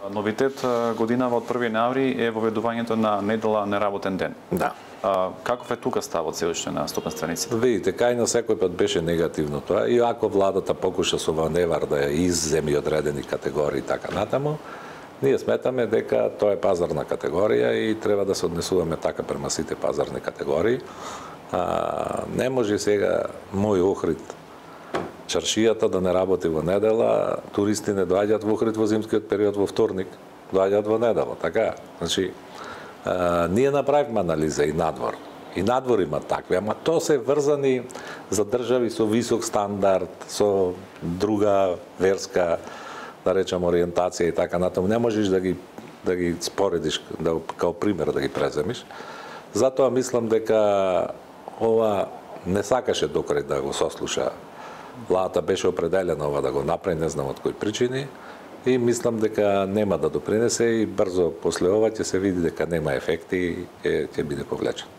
Новитет годинава од 1 ноември е воведувањето на недела неработен ден. Да. Каков е тука ставот селишно на стопанствениците? Видите, кај на секој пат беше негативно тоа, и ако владата покуша со маневар да ја изземи одредени категории така натаму, ние сметаме дека тоа е пазарна категорија и треба да се однесуваме така према сите пазарни категории. Не може сега мој Охрид чаршијата да не работи во недела, туристи не доаѓаат во Охрид во зимскиот период во вторник, доаѓаат во недела, така. Значи, ние направивме анализа и надвор. И надвор има такви, ама тоа се врзани за држави со висок стандард, со друга верска, да речам, ориентација и така натаму. Не можеш да ги споредиш, као пример да ги преземиш. Затоа мислам дека ова не сакаше до крај да го сослуша. Владата беше определена ова да го направи, не знам од кои причини, и мислам дека нема да допринесе и брзо после ова ќе се види дека нема ефекти и ќе биде повлечен.